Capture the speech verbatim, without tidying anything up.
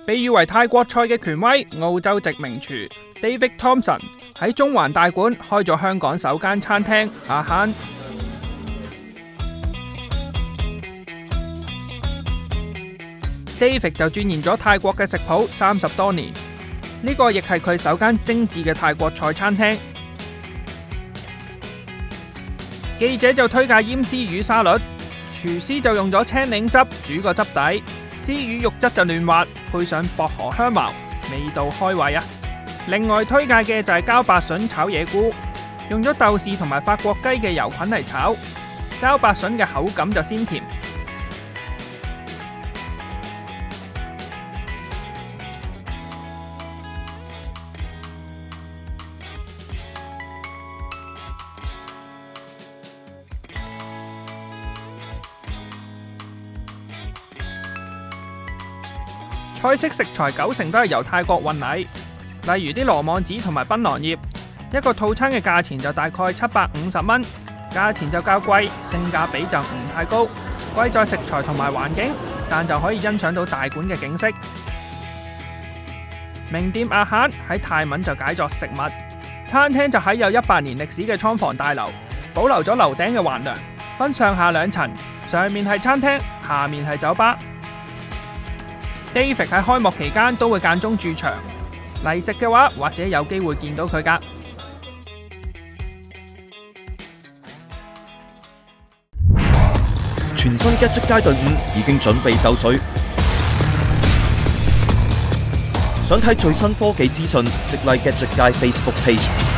被譽為泰國菜嘅權威，澳洲籍名廚 David Thompson 喺中環大館開咗香港首間餐廳阿慳。David 就鑽研咗泰國嘅食譜三十多年，呢個亦係佢首間精緻嘅泰國菜餐廳。記者就推介醃絲魚沙律，廚師就用咗青檸汁煮個汁底，絲魚肉質就嫩滑，配上薄荷香茅，味道開胃啊！另外推介嘅就係膠白筍炒野菇，用咗豆豉同埋法國雞嘅油菌嚟炒，膠白筍嘅口感就鮮甜。菜式食材九成都係由泰國運嚟，例如啲羅網子同埋檳榔葉，一個套餐嘅價錢就大概七百五十蚊，價錢就較貴，性價比就唔太高，貴在食材同埋環境，但就可以欣賞到大館嘅景色。名店阿慳喺泰文就解作食物，餐廳就喺有一百年歷史嘅倉房大樓，保留咗樓頂嘅橫梁，分上下兩層，上面係餐廳，下面係酒吧。David 喺開幕期間都會間中駐場，嚟食嘅話，或者有機會見到佢㗎。 全新 Gadget 街隊伍已經準備就緒，想睇最新科技資訊，即 like Gadget 街 Facebook page。